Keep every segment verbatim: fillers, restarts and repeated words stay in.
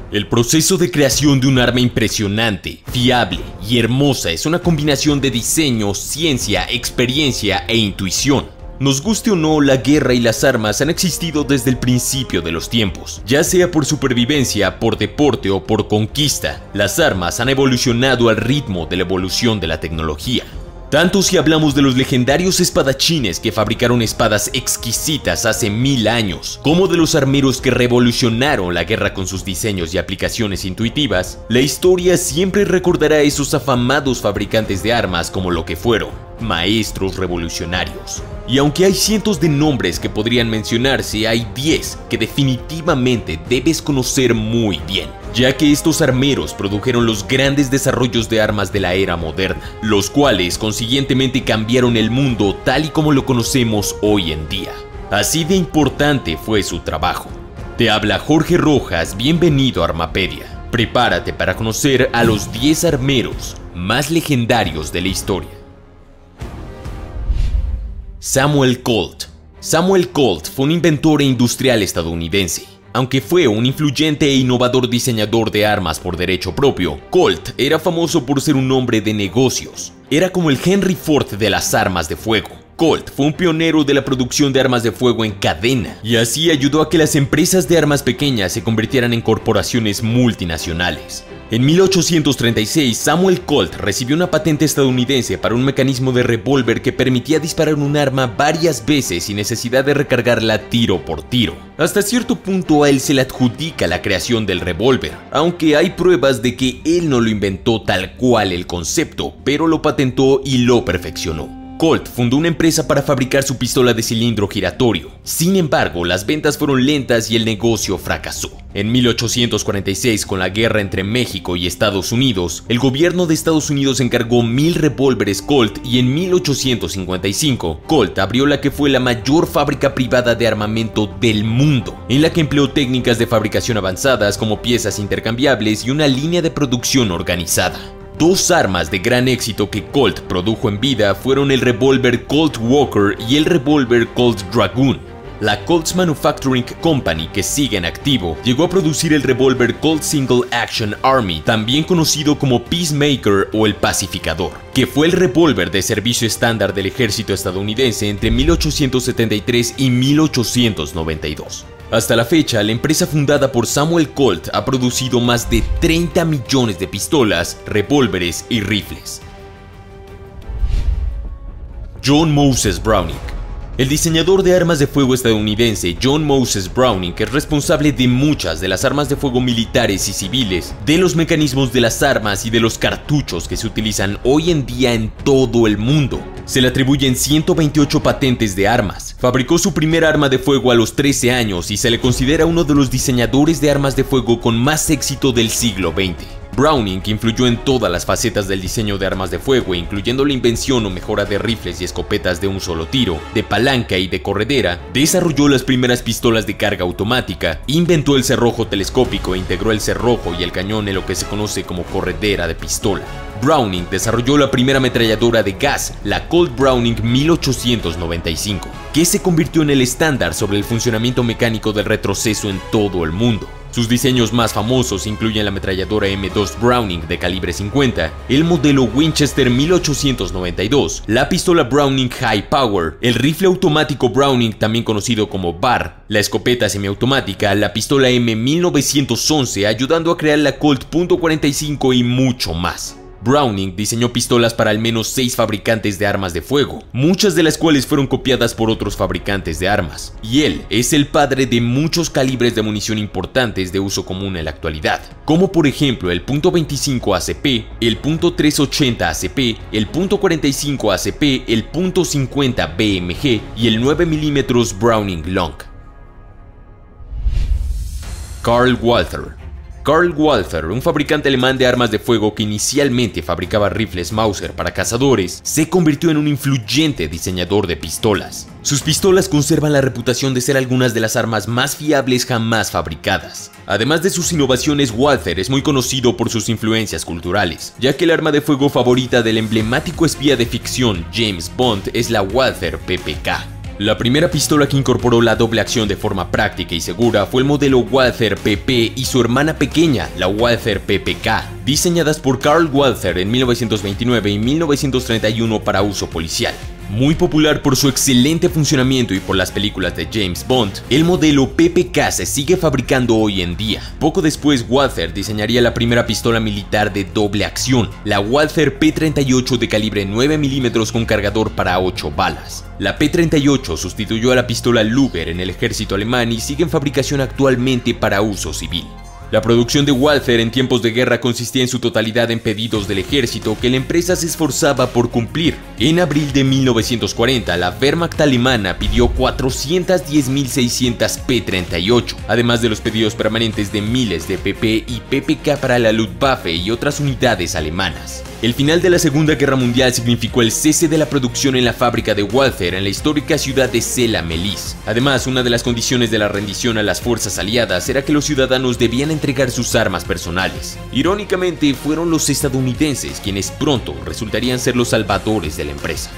El proceso de creación de un arma impresionante, fiable y hermosa es una combinación de diseño, ciencia, experiencia e intuición. Nos guste o no, la guerra y las armas han existido desde el principio de los tiempos. Ya sea por supervivencia, por deporte o por conquista, las armas han evolucionado al ritmo de la evolución de la tecnología. Tanto si hablamos de los legendarios espadachines que fabricaron espadas exquisitas hace mil años, como de los armeros que revolucionaron la guerra con sus diseños y aplicaciones intuitivas, la historia siempre recordará a esos afamados fabricantes de armas como lo que fueron, maestros revolucionarios. Y aunque hay cientos de nombres que podrían mencionarse, hay diez que definitivamente debes conocer muy bien, ya que estos armeros produjeron los grandes desarrollos de armas de la era moderna, los cuales consiguientemente cambiaron el mundo tal y como lo conocemos hoy en día. Así de importante fue su trabajo. Te habla Jorge Rojas, bienvenido a Armapedia. Prepárate para conocer a los diez armeros más legendarios de la historia. Samuel Colt. Samuel Colt fue un inventor e industrial estadounidense. Aunque fue un influyente e innovador diseñador de armas por derecho propio, Colt era famoso por ser un hombre de negocios. Era como el Henry Ford de las armas de fuego. Colt fue un pionero de la producción de armas de fuego en cadena, y así ayudó a que las empresas de armas pequeñas se convirtieran en corporaciones multinacionales. En mil ochocientos treinta y seis, Samuel Colt recibió una patente estadounidense para un mecanismo de revólver que permitía disparar un arma varias veces sin necesidad de recargarla tiro por tiro. Hasta cierto punto a él se le adjudica la creación del revólver, aunque hay pruebas de que él no lo inventó tal cual el concepto, pero lo patentó y lo perfeccionó. Colt fundó una empresa para fabricar su pistola de cilindro giratorio. Sin embargo, las ventas fueron lentas y el negocio fracasó. En mil ochocientos cuarenta y seis, con la guerra entre México y Estados Unidos, el gobierno de Estados Unidos encargó mil revólveres Colt y en mil ochocientos cincuenta y cinco, Colt abrió la que fue la mayor fábrica privada de armamento del mundo, en la que empleó técnicas de fabricación avanzadas como piezas intercambiables y una línea de producción organizada. Dos armas de gran éxito que Colt produjo en vida fueron el revólver Colt Walker y el revólver Colt Dragoon. La Colt's Manufacturing Company, que sigue en activo, llegó a producir el revólver Colt Single Action Army, también conocido como Peacemaker o el Pacificador, que fue el revólver de servicio estándar del ejército estadounidense entre mil ochocientos setenta y tres y mil ochocientos noventa y dos. Hasta la fecha, la empresa fundada por Samuel Colt ha producido más de treinta millones de pistolas, revólveres y rifles. John Moses Browning. El diseñador de armas de fuego estadounidense John Moses Browning es responsable de muchas de las armas de fuego militares y civiles, de los mecanismos de las armas y de los cartuchos que se utilizan hoy en día en todo el mundo. Se le atribuyen ciento veintiocho patentes de armas. Fabricó su primer arma de fuego a los trece años y se le considera uno de los diseñadores de armas de fuego con más éxito del siglo veinte. Browning influyó en todas las facetas del diseño de armas de fuego, incluyendo la invención o mejora de rifles y escopetas de un solo tiro, de palanca y de corredera, desarrolló las primeras pistolas de carga automática, inventó el cerrojo telescópico e integró el cerrojo y el cañón en lo que se conoce como corredera de pistola. Browning desarrolló la primera ametralladora de gas, la Colt Browning mil ochocientos noventa y cinco, que se convirtió en el estándar sobre el funcionamiento mecánico del retroceso en todo el mundo. Sus diseños más famosos incluyen la ametralladora eme dos Browning de calibre cincuenta, el modelo Winchester mil ochocientos noventa y dos, la pistola Browning High Power, el rifle automático Browning también conocido como B A R, la escopeta semiautomática, la pistola eme mil novecientos once, ayudando a crear la Colt punto cuarenta y cinco y mucho más. Browning diseñó pistolas para al menos seis fabricantes de armas de fuego, muchas de las cuales fueron copiadas por otros fabricantes de armas, y él es el padre de muchos calibres de munición importantes de uso común en la actualidad, como por ejemplo el punto veinticinco A C P, el punto trescientos ochenta A C P, el punto cuarenta y cinco A C P, el punto cincuenta B M G y el nueve milímetros Browning Long. Karl Walther. Karl Walther, un fabricante alemán de armas de fuego que inicialmente fabricaba rifles Mauser para cazadores, se convirtió en un influyente diseñador de pistolas. Sus pistolas conservan la reputación de ser algunas de las armas más fiables jamás fabricadas. Además de sus innovaciones, Walther es muy conocido por sus influencias culturales, ya que el arma de fuego favorita del emblemático espía de ficción James Bond es la Walther P P K. La primera pistola que incorporó la doble acción de forma práctica y segura fue el modelo Walther P P y su hermana pequeña, la Walther P P K, diseñadas por Karl Walther en mil novecientos veintinueve y mil novecientos treinta y uno para uso policial. Muy popular por su excelente funcionamiento y por las películas de James Bond, el modelo P P K se sigue fabricando hoy en día. Poco después, Walther diseñaría la primera pistola militar de doble acción, la Walther P treinta y ocho de calibre nueve milímetros con cargador para ocho balas. La P treinta y ocho sustituyó a la pistola Luger en el ejército alemán y sigue en fabricación actualmente para uso civil. La producción de Walther en tiempos de guerra consistía en su totalidad en pedidos del ejército que la empresa se esforzaba por cumplir. En abril de mil novecientos cuarenta, la Wehrmacht alemana pidió cuatrocientas diez mil seiscientas P treinta y ocho, además de los pedidos permanentes de miles de P P y P P K para la Luftwaffe y otras unidades alemanas. El final de la Segunda Guerra Mundial significó el cese de la producción en la fábrica de Walther en la histórica ciudad de Zella-Mehlis. Además, una de las condiciones de la rendición a las fuerzas aliadas era que los ciudadanos debían entregar sus armas personales. Irónicamente, fueron los estadounidenses quienes pronto resultarían ser los salvadores de la empresa.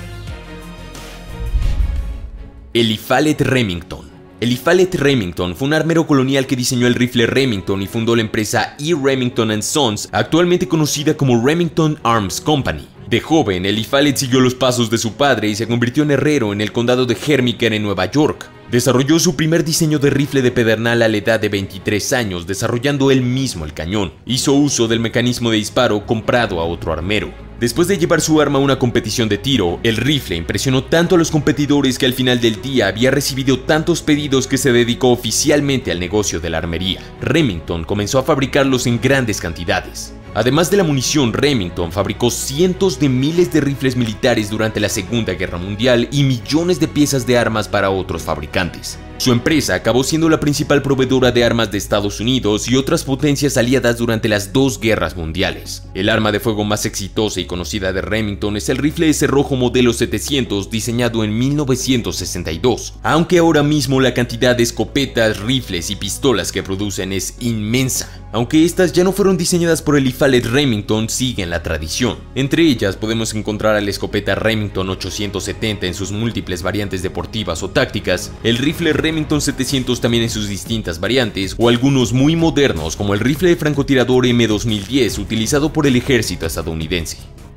Eliphas Remington. Eliphas Remington fue un armero colonial que diseñó el rifle Remington y fundó la empresa E. Remington and Sons, actualmente conocida como Remington Arms Company. De joven, Eliphas siguió los pasos de su padre y se convirtió en herrero en el condado de Hermiker en Nueva York. Desarrolló su primer diseño de rifle de pedernal a la edad de veintitrés años, desarrollando él mismo el cañón. Hizo uso del mecanismo de disparo comprado a otro armero. Después de llevar su arma a una competición de tiro, el rifle impresionó tanto a los competidores que al final del día había recibido tantos pedidos que se dedicó oficialmente al negocio de la armería. Remington comenzó a fabricarlos en grandes cantidades. Además de la munición, Remington fabricó cientos de miles de rifles militares durante la Segunda Guerra Mundial y millones de piezas de armas para otros fabricantes. Su empresa acabó siendo la principal proveedora de armas de Estados Unidos y otras potencias aliadas durante las dos guerras mundiales. El arma de fuego más exitosa y conocida de Remington es el rifle cerrojo modelo setecientos diseñado en mil novecientos sesenta y dos, aunque ahora mismo la cantidad de escopetas, rifles y pistolas que producen es inmensa. Aunque estas ya no fueron diseñadas por Eliphas Remington, siguen la tradición. Entre ellas podemos encontrar a la escopeta Remington ochocientos setenta en sus múltiples variantes deportivas o tácticas, el rifle Remington setecientos también en sus distintas variantes, o algunos muy modernos como el rifle de francotirador M dos mil diez utilizado por el ejército estadounidense.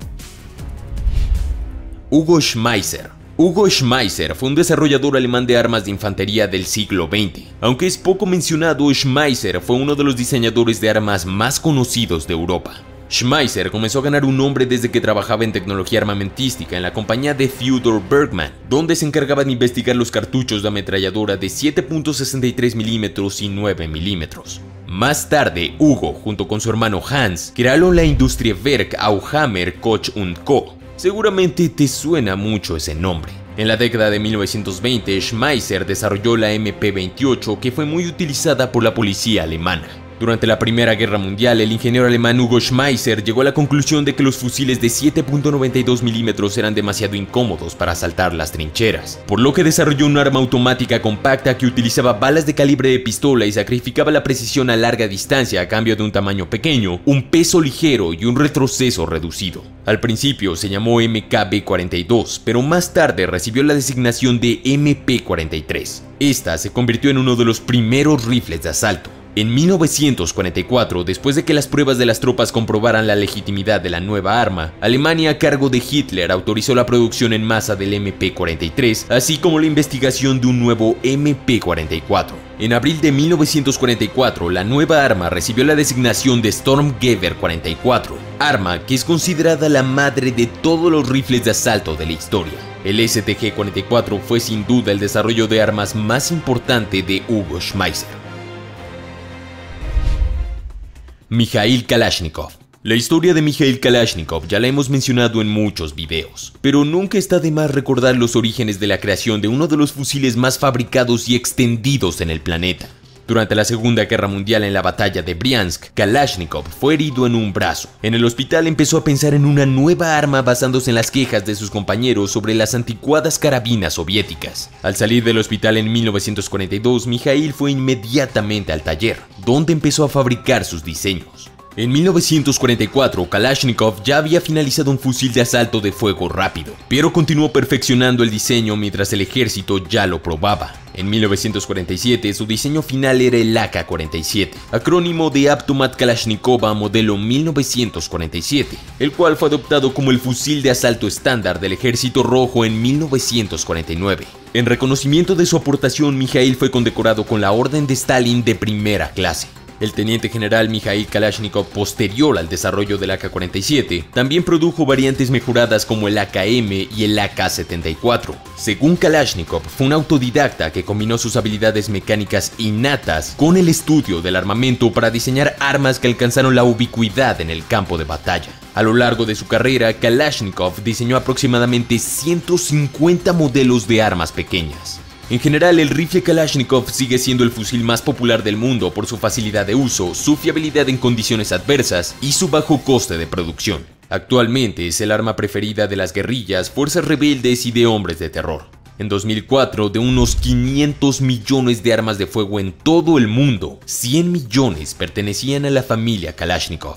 Hugo Schmeisser. Hugo Schmeisser fue un desarrollador alemán de armas de infantería del siglo veinte. Aunque es poco mencionado, Schmeisser fue uno de los diseñadores de armas más conocidos de Europa. Schmeisser comenzó a ganar un nombre desde que trabajaba en tecnología armamentística en la compañía de Theodor Bergman, donde se encargaba de investigar los cartuchos de ametralladora de siete punto sesenta y tres milímetros y nueve milímetros. Más tarde, Hugo, junto con su hermano Hans, crearon la Industriewerk Auhammer Koch und Co. Seguramente te suena mucho ese nombre. En la década de mil novecientos veinte, Schmeisser desarrolló la M P veintiocho, que fue muy utilizada por la policía alemana. Durante la Primera Guerra Mundial, el ingeniero alemán Hugo Schmeisser llegó a la conclusión de que los fusiles de siete punto noventa y dos milímetros eran demasiado incómodos para asaltar las trincheras, por lo que desarrolló un arma automática compacta que utilizaba balas de calibre de pistola y sacrificaba la precisión a larga distancia a cambio de un tamaño pequeño, un peso ligero y un retroceso reducido. Al principio se llamó M K B cuarenta y dos, pero más tarde recibió la designación de M P cuarenta y tres. Esta se convirtió en uno de los primeros rifles de asalto. En mil novecientos cuarenta y cuatro, después de que las pruebas de las tropas comprobaran la legitimidad de la nueva arma, Alemania a cargo de Hitler autorizó la producción en masa del M P cuarenta y tres, así como la investigación de un nuevo M P cuarenta y cuatro. En abril de mil novecientos cuarenta y cuatro, la nueva arma recibió la designación de Sturmgewehr cuarenta y cuatro, arma que es considerada la madre de todos los rifles de asalto de la historia. El S T G cuarenta y cuatro fue sin duda el desarrollo de armas más importante de Hugo Schmeisser. Mikhail Kalashnikov. La historia de Mikhail Kalashnikov ya la hemos mencionado en muchos videos, pero nunca está de más recordar los orígenes de la creación de uno de los fusiles más fabricados y extendidos en el planeta. Durante la Segunda Guerra Mundial en la batalla de Briansk, Kalashnikov fue herido en un brazo. En el hospital empezó a pensar en una nueva arma basándose en las quejas de sus compañeros sobre las anticuadas carabinas soviéticas. Al salir del hospital en mil novecientos cuarenta y dos, Mikhail fue inmediatamente al taller, donde empezó a fabricar sus diseños. En mil novecientos cuarenta y cuatro, Kalashnikov ya había finalizado un fusil de asalto de fuego rápido, pero continuó perfeccionando el diseño mientras el ejército ya lo probaba. En mil novecientos cuarenta y siete, su diseño final era el A K cuarenta y siete, acrónimo de Automat Kalashnikova modelo mil novecientos cuarenta y siete, el cual fue adoptado como el fusil de asalto estándar del Ejército Rojo en mil novecientos cuarenta y nueve. En reconocimiento de su aportación, Mijaíl fue condecorado con la Orden de Stalin de primera clase. El teniente general Mijaíl Kalashnikov, posterior al desarrollo del A K cuarenta y siete, también produjo variantes mejoradas como el A K M y el A K setenta y cuatro. Según Kalashnikov, fue un autodidacta que combinó sus habilidades mecánicas innatas con el estudio del armamento para diseñar armas que alcanzaron la ubicuidad en el campo de batalla. A lo largo de su carrera, Kalashnikov diseñó aproximadamente ciento cincuenta modelos de armas pequeñas. En general, el rifle Kalashnikov sigue siendo el fusil más popular del mundo por su facilidad de uso, su fiabilidad en condiciones adversas y su bajo coste de producción. Actualmente es el arma preferida de las guerrillas, fuerzas rebeldes y de hombres de terror. En dos mil cuatro, de unos quinientos millones de armas de fuego en todo el mundo, cien millones pertenecían a la familia Kalashnikov.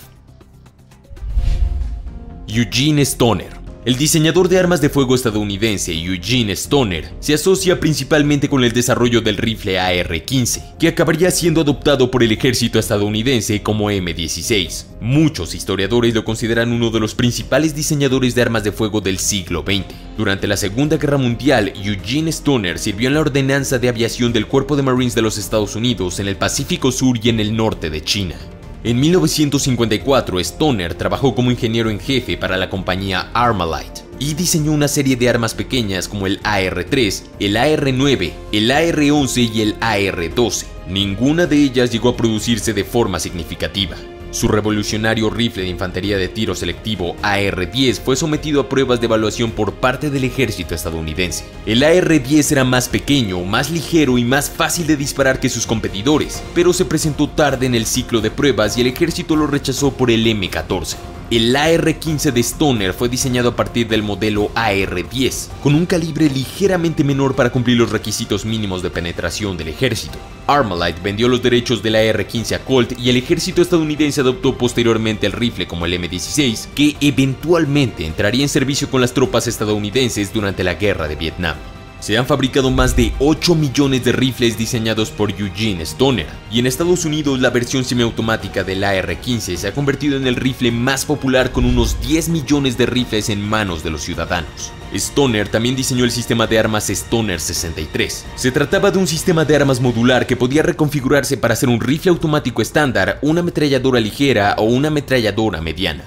Eugene Stoner. El diseñador de armas de fuego estadounidense Eugene Stoner se asocia principalmente con el desarrollo del rifle A R quince, que acabaría siendo adoptado por el ejército estadounidense como M dieciséis. Muchos historiadores lo consideran uno de los principales diseñadores de armas de fuego del siglo veinte. Durante la Segunda Guerra Mundial, Eugene Stoner sirvió en la Ordenanza de Aviación del Cuerpo de Marines de los Estados Unidos en el Pacífico Sur y en el norte de China. En mil novecientos cincuenta y cuatro, Stoner trabajó como ingeniero en jefe para la compañía Armalite y diseñó una serie de armas pequeñas como el A R tres, el A R nueve, el A R once y el A R doce. Ninguna de ellas llegó a producirse de forma significativa. Su revolucionario rifle de infantería de tiro selectivo A R diez fue sometido a pruebas de evaluación por parte del ejército estadounidense. El A R diez era más pequeño, más ligero y más fácil de disparar que sus competidores, pero se presentó tarde en el ciclo de pruebas y el ejército lo rechazó por el M catorce. El A R quince de Stoner fue diseñado a partir del modelo A R diez, con un calibre ligeramente menor para cumplir los requisitos mínimos de penetración del ejército. Armalite vendió los derechos del A R quince a Colt y el ejército estadounidense adoptó posteriormente el rifle como el M dieciséis, que eventualmente entraría en servicio con las tropas estadounidenses durante la Guerra de Vietnam. Se han fabricado más de ocho millones de rifles diseñados por Eugene Stoner, y en Estados Unidos la versión semiautomática del A R quince se ha convertido en el rifle más popular con unos diez millones de rifles en manos de los ciudadanos. Stoner también diseñó el sistema de armas Stoner sesenta y tres. Se trataba de un sistema de armas modular que podía reconfigurarse para ser un rifle automático estándar, una ametralladora ligera o una ametralladora mediana.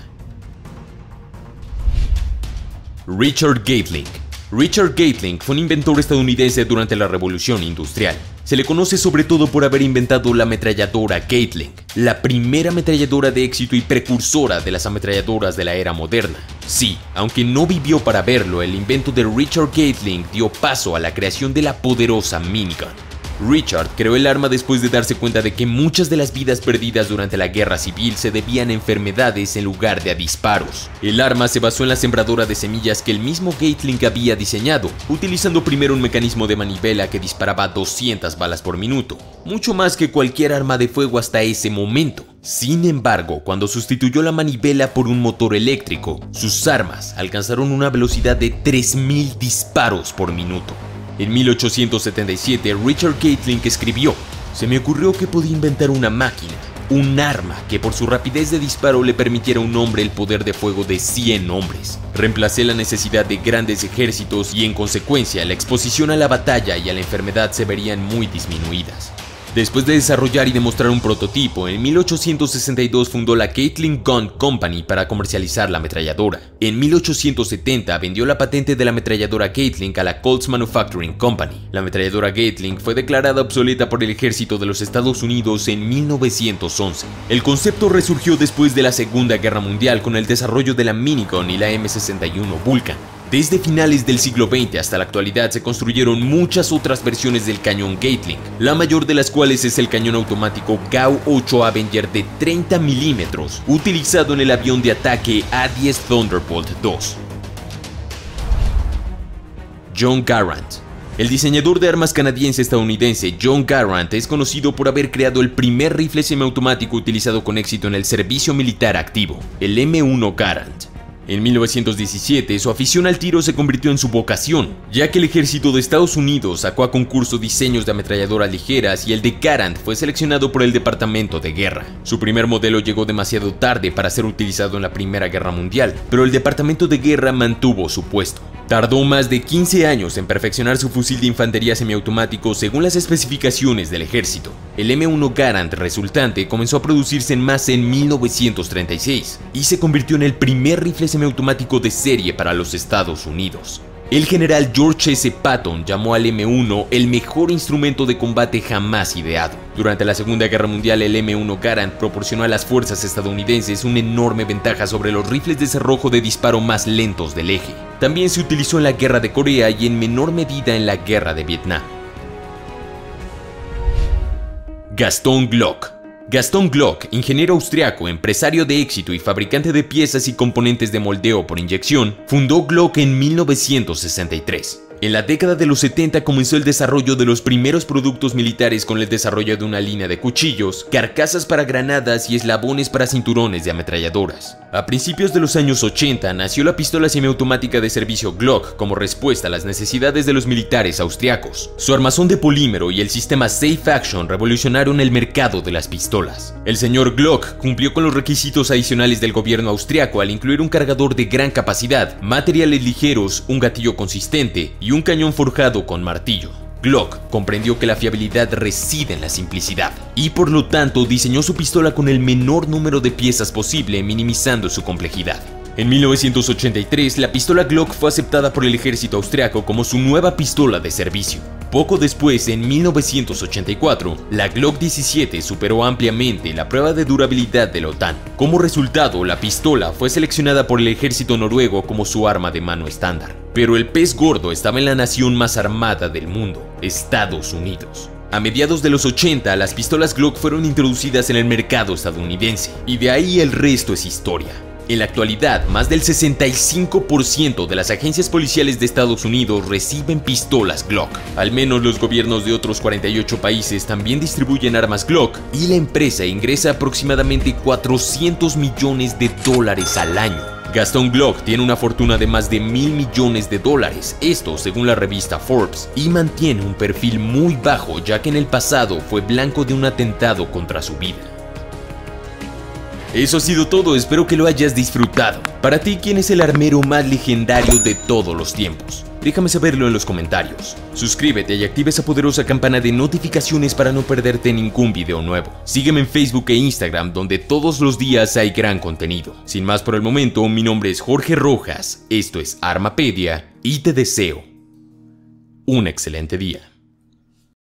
Richard Gatling. Richard Gatling fue un inventor estadounidense durante la Revolución Industrial. Se le conoce sobre todo por haber inventado la ametralladora Gatling, la primera ametralladora de éxito y precursora de las ametralladoras de la era moderna. Sí, aunque no vivió para verlo, el invento de Richard Gatling dio paso a la creación de la poderosa minigun. Richard creó el arma después de darse cuenta de que muchas de las vidas perdidas durante la guerra civil se debían a enfermedades en lugar de a disparos. El arma se basó en la sembradora de semillas que el mismo Gatling había diseñado, utilizando primero un mecanismo de manivela que disparaba doscientas balas por minuto, mucho más que cualquier arma de fuego hasta ese momento. Sin embargo, cuando sustituyó la manivela por un motor eléctrico, sus armas alcanzaron una velocidad de tres mil disparos por minuto. En mil ochocientos setenta y siete, Richard Gatling escribió: "Se me ocurrió que podía inventar una máquina, un arma que por su rapidez de disparo le permitiera a un hombre el poder de fuego de cien hombres. Reemplacé la necesidad de grandes ejércitos y en consecuencia la exposición a la batalla y a la enfermedad se verían muy disminuidas". Después de desarrollar y demostrar un prototipo, en mil ochocientos sesenta y dos fundó la Gatling Gun Company para comercializar la ametralladora. En mil ochocientos setenta vendió la patente de la ametralladora Gatling a la Colts Manufacturing Company. La ametralladora Gatling fue declarada obsoleta por el ejército de los Estados Unidos en mil novecientos once. El concepto resurgió después de la Segunda Guerra Mundial con el desarrollo de la minigun y la M sesenta y uno Vulcan. Desde finales del siglo veinte hasta la actualidad se construyeron muchas otras versiones del cañón Gatling, la mayor de las cuales es el cañón automático G A U ocho Avenger de treinta milímetros, utilizado en el avión de ataque A diez Thunderbolt dos. John Garand. El diseñador de armas canadiense-estadounidense John Garand es conocido por haber creado el primer rifle semiautomático utilizado con éxito en el servicio militar activo, el M uno Garand. En mil novecientos diecisiete, su afición al tiro se convirtió en su vocación, ya que el ejército de Estados Unidos sacó a concurso diseños de ametralladoras ligeras y el de Garand fue seleccionado por el Departamento de Guerra. Su primer modelo llegó demasiado tarde para ser utilizado en la Primera Guerra Mundial, pero el Departamento de Guerra mantuvo su puesto. Tardó más de quince años en perfeccionar su fusil de infantería semiautomático según las especificaciones del ejército. El M uno Garand resultante comenzó a producirse en masa en mil novecientos treinta y seis y se convirtió en el primer rifle semiautomático de serie para los Estados Unidos. El general George S. Patton llamó al M uno el mejor instrumento de combate jamás ideado. Durante la Segunda Guerra Mundial, el M uno Garand proporcionó a las fuerzas estadounidenses una enorme ventaja sobre los rifles de cerrojo de disparo más lentos del eje. También se utilizó en la Guerra de Corea y en menor medida en la Guerra de Vietnam. Gaston Glock. Gaston Glock, ingeniero austriaco, empresario de éxito y fabricante de piezas y componentes de moldeo por inyección, fundó Glock en mil novecientos sesenta y tres. En la década de los setenta comenzó el desarrollo de los primeros productos militares con el desarrollo de una línea de cuchillos, carcasas para granadas y eslabones para cinturones de ametralladoras. A principios de los años ochenta nació la pistola semiautomática de servicio Glock como respuesta a las necesidades de los militares austriacos. Su armazón de polímero y el sistema Safe Action revolucionaron el mercado de las pistolas. El señor Glock cumplió con los requisitos adicionales del gobierno austriaco al incluir un cargador de gran capacidad, materiales ligeros, un gatillo consistente y un cañón forjado con martillo. Glock comprendió que la fiabilidad reside en la simplicidad y por lo tanto diseñó su pistola con el menor número de piezas posible, minimizando su complejidad. En mil novecientos ochenta y tres, la pistola Glock fue aceptada por el ejército austriaco como su nueva pistola de servicio. Poco después, en mil novecientos ochenta y cuatro, la Glock diecisiete superó ampliamente la prueba de durabilidad de la OTAN. Como resultado, la pistola fue seleccionada por el ejército noruego como su arma de mano estándar. Pero el pez gordo estaba en la nación más armada del mundo, Estados Unidos. A mediados de los ochenta, las pistolas Glock fueron introducidas en el mercado estadounidense, y de ahí el resto es historia. En la actualidad, más del sesenta y cinco por ciento de las agencias policiales de Estados Unidos reciben pistolas Glock. Al menos los gobiernos de otros cuarenta y ocho países también distribuyen armas Glock y la empresa ingresa aproximadamente cuatrocientos millones de dólares al año. Gaston Glock tiene una fortuna de más de mil millones de dólares, esto según la revista Forbes, y mantiene un perfil muy bajo ya que en el pasado fue blanco de un atentado contra su vida. Eso ha sido todo, espero que lo hayas disfrutado. Para ti, ¿quién es el armero más legendario de todos los tiempos? Déjame saberlo en los comentarios. Suscríbete y activa esa poderosa campana de notificaciones para no perderte ningún video nuevo. Sígueme en Facebook e Instagram, donde todos los días hay gran contenido. Sin más por el momento, mi nombre es Jorge Rojas, esto es Armapedia y te deseo un excelente día.